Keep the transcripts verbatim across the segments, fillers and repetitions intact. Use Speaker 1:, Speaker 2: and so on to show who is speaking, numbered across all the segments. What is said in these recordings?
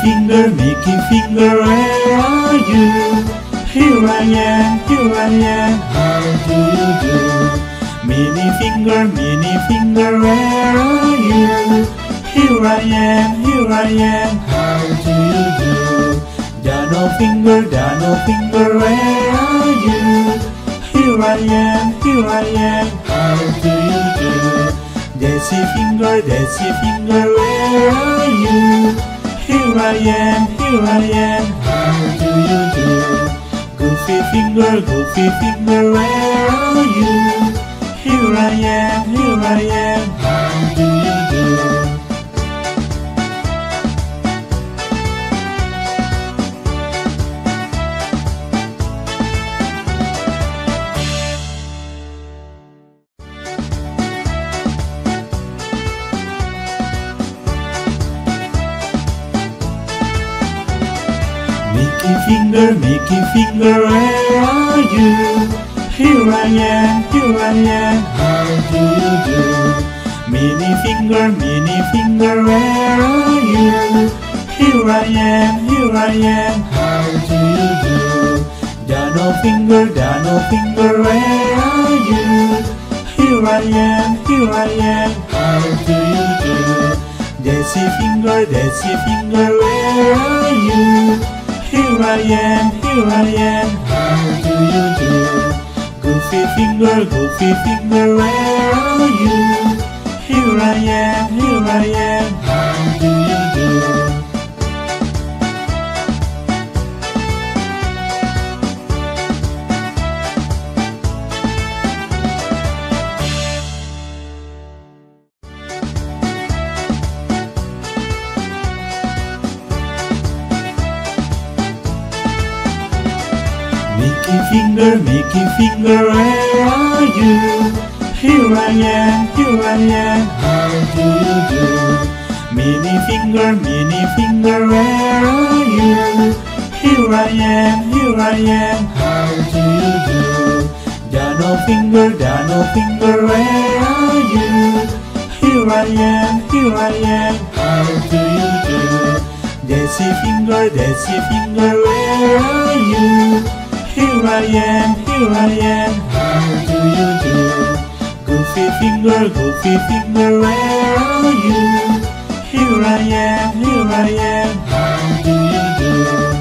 Speaker 1: finger, Mickey finger, where are you? Here I am, here I am, how do you do? Mini finger, mini finger, where are you? Here I am, here I am, how do you do? Dano finger, Dano finger, where are you? Here I am, here I am, how do you do? Daisy finger, Daisy finger, where are you? Here I am, here I am, how do you do? Goofy finger, Goofy finger, where are you? Here I am, here I am, how do you do? Mickey finger, Mickey finger, where are you? Here I am, here I am, how do you do? Mini finger, mini finger, where are you? Here I am, here I am, how do you do? Dano finger, Dano finger, where are you? Here I am, here I am, how do you do? Daisy finger, Daisy finger, where are you? Here I am, here I am, how do you do? Goofy finger, Goofy finger, where are you? Here I am, here I am, how do you do? Mickey finger, Mickey finger, where are you? Here I am, here I am, how do you do? Mini finger, mini finger, where are you? Here I am, here I am, how do you do? Dano finger, Dano finger, where are you? Here I am, here I am, how do you do? Daisy finger, Daisy finger, where are you? Here I am, here I am, how do you do? Goofy finger, Goofy finger, where are you? Here I am, here I am, how do you do?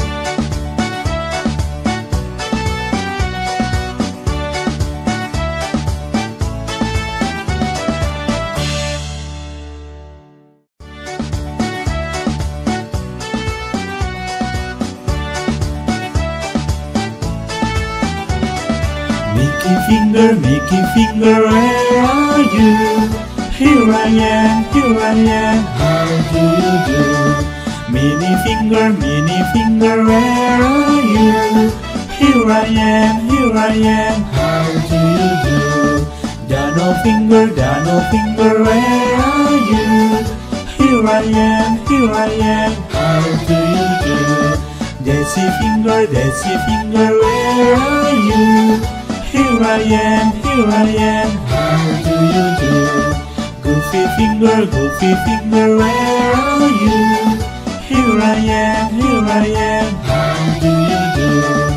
Speaker 1: Mickey finger, Mickey finger, where are you? Here I am, here I am, how do you do? Mini finger, mini finger, where are you? Here I am, here I am, how do you do? Dano finger, Dano finger, where are you? Here I am, here I am, how do you do? Daisy finger, Daisy finger, where are you? Here I am, here I am, how do you do? Goofy finger, Goofy finger, where are you? Here I am, here I am, how do you do?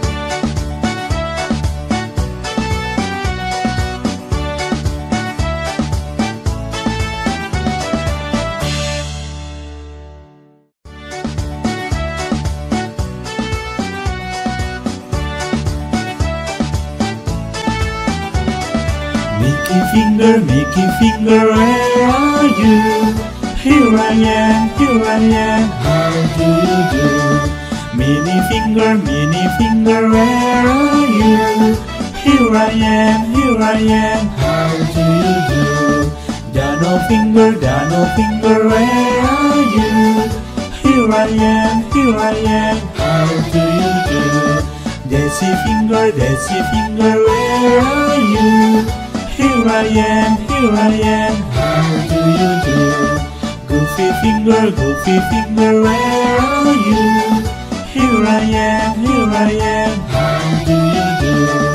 Speaker 1: Mickey finger, Mickey finger, where are you? Here I am, here I am, how do you do? Mini finger, mini finger, where are you? Here I am, here I am, how do you do? Dano finger, Dano finger, where are you? Here I am, here I am, how do you do? Daisy finger, Daisy finger, where are you? Here I am, here I am, how do you do? Goofy finger, Goofy finger, where are you? Here I am, here I am, how do you do?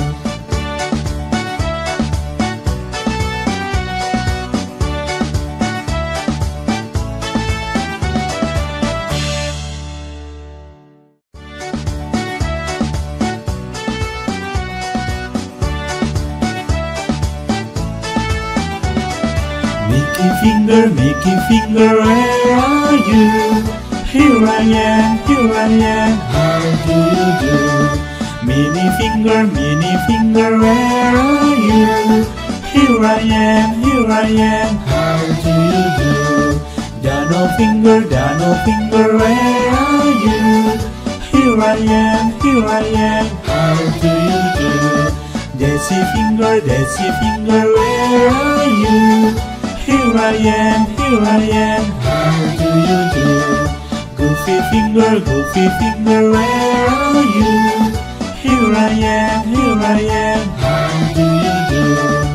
Speaker 1: Mickey finger, Mickey finger, where are you? Here I am, here I am, how do you do? Mini finger, mini finger, where are you? Here I am, here I am, how do you do? Dano finger, Dano finger, where are you? Here I am, here I am, how do you do? Daisy finger, Daisy finger, where are you? Here I am, here I am, how do you do? Goofy finger, Goofy finger, where are you? Here I am, here I am, how do you do?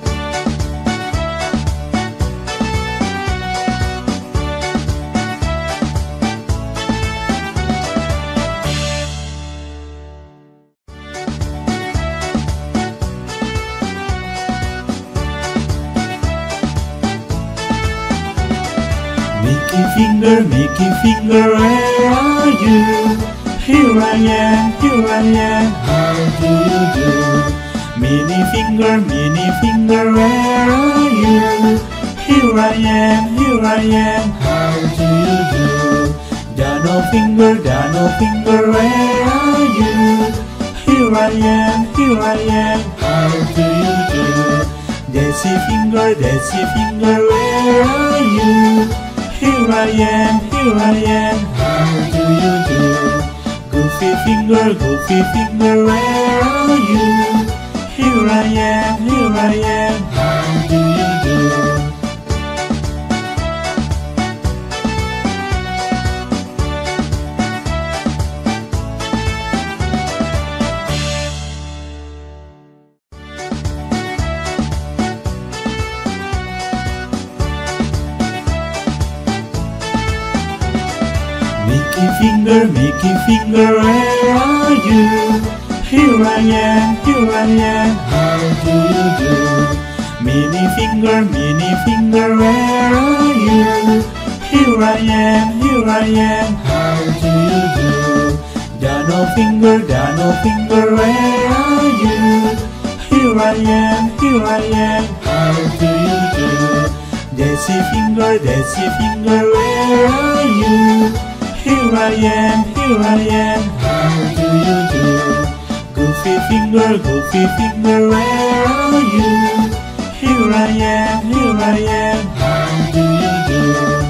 Speaker 1: Mickey finger, Mickey finger, where are you? Here I am, here I am, how do you do? Mini finger, mini finger, where are you? Here I am, here I am, how do you do? Dano finger, Dano finger, where are you? Here I am, here I am, how do you do? Daisy finger, Daisy finger, where are you? Here I am, here I am, how do you do? Goofy finger, Goofy finger, where are you? Here I am, here I am, how do you do? Mickey finger, Mickey finger, where are you? Here I am, here I am, how do you do? Mini finger, mini finger, where are you? Here I am, here I am, how do you do? Dano finger, Dano finger, where are you? Here I am, here I am, how do you do? Daisy finger, Daisy finger, where are you? Here I am, here I am, how do you do? Goofy finger, Goofy finger, where are you? Here I am, here I am, how do you do?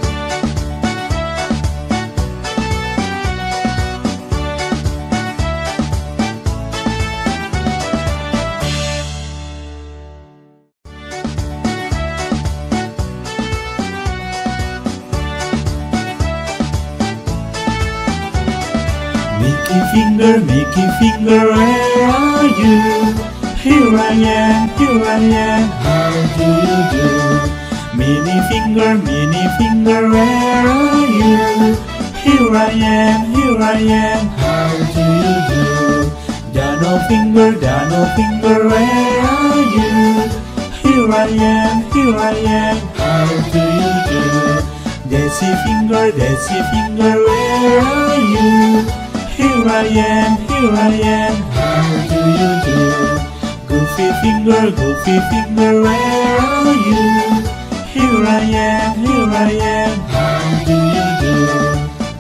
Speaker 1: Mickey finger, Mickey finger, where are you? Here I am, here I am, how do you do? Mini finger, mini finger, where are you? Here I am, here I am, how do you do? Dano finger, Dano finger, where are you? Here I am, here I am, how do you do? Daisy finger, Daisy finger, where are you? Here I am, here I am, how do you do? Goofy finger, Goofy finger, where are you? Here I am, here I am, how do you do?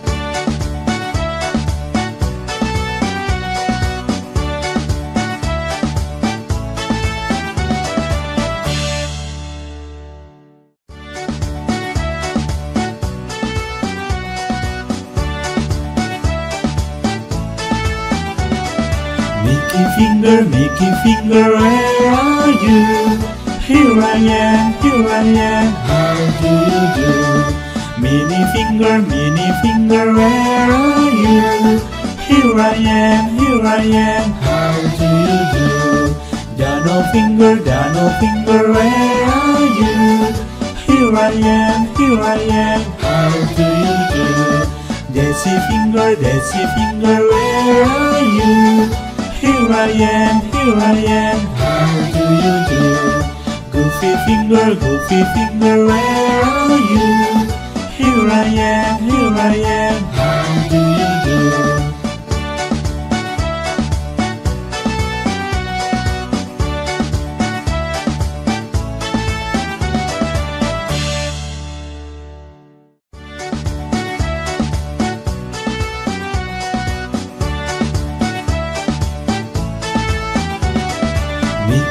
Speaker 1: Mickey finger, Mickey finger, where are you? Here I am, here I am, how do you do? Mini finger, mini finger, where are you? Here I am, here I am, how do you do? Dano finger, Dano finger, where are you? Here I am, here I am, how do you do? Daisy finger, Daisy finger, where are you? Here I am, here I am, how do you do? Goofy finger, Goofy finger, where are you? Here I am, here I am, how do you do?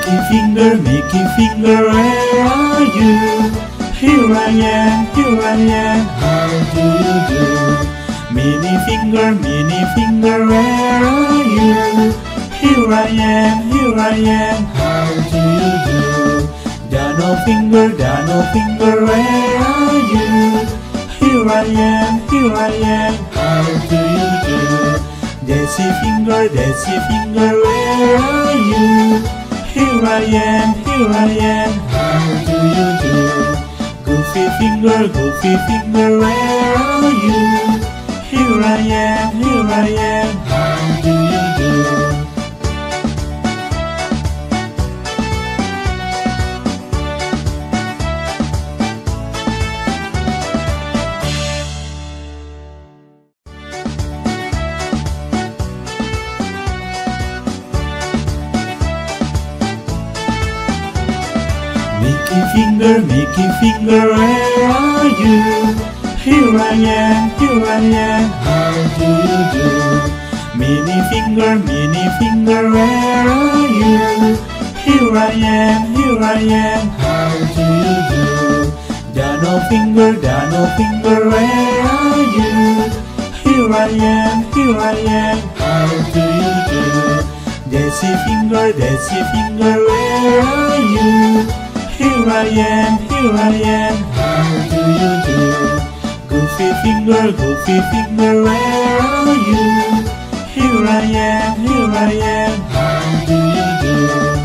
Speaker 1: Mickey finger, Mickey finger, where are you? Here I am, here I am, how do you do? Mini finger, mini finger, where are you? Here I am, here I am, how do you do? Dano finger, Dano finger, where are you? Here I am, here I am, how do you do? Daisy finger, Daisy finger, where are you? Here I am, here I am, how do you do? Goofy finger, Goofy finger, where are you? Here I am, here I am, how do you do? Mickey finger, Mickey finger, where are you? Here I am, here I am, how do you do? Mini finger, mini finger, where are you? Here I am, here I am, how do you do? Dano finger, Dano finger, where are you? Here I am, here I am, how do you do? Daisy finger, Daisy finger, where are you? Here I am, here I am, how do you do? Goofy finger, Goofy finger, where are you? Here I am, here I am, how do you do?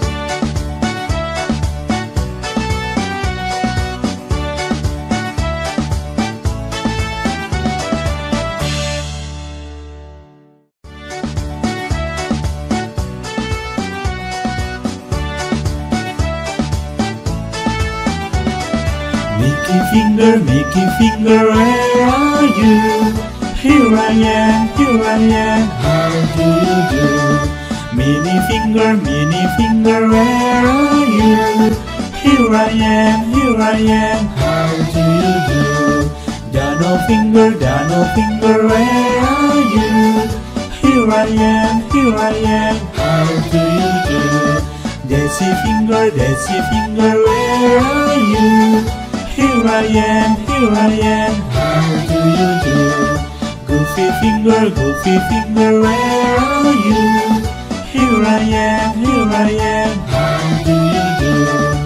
Speaker 1: Mickey finger, Mickey finger, where are you? Here I am, here I am, how do you do? Mini finger, mini finger, where are you? Here I am, here I am, how do you do? Dano finger, Dano finger, where are you? Here I am, here I am, how do you do? Daisy finger, Daisy finger, where are you? Here I am, here I am, how do you do? Goofy finger, Goofy finger, where are you? Here I am, here I am, how do you do?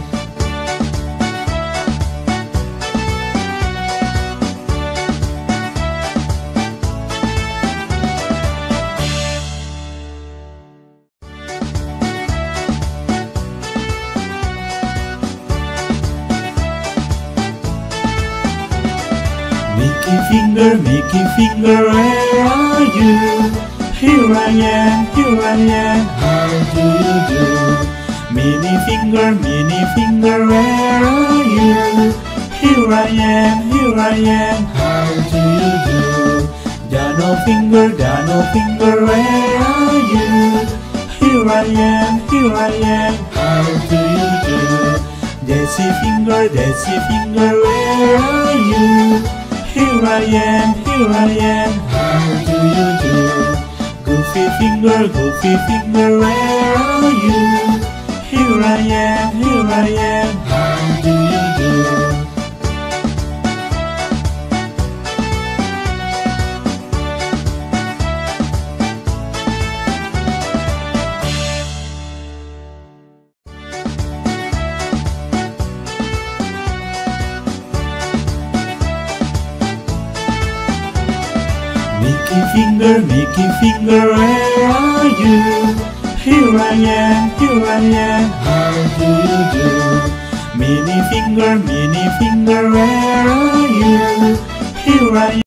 Speaker 1: Mickey finger, Mickey finger, where are you? Here I am, here I am, how do you do? Mini finger, mini finger, where are you? Here I am, here I am, how do you do? Dano finger, Dano finger, where are you? Here I am, here I am, how do you do? Daisy finger, Daisy finger, where are you? Here I am, here I am, how do you do? Goofy finger, Goofy finger, where are you? Here I am, here I am, how do you do? Mickey finger, Mickey finger, where are you? Here I am, here I am, how do you do? Mini finger, mini finger, where are you? Here I am.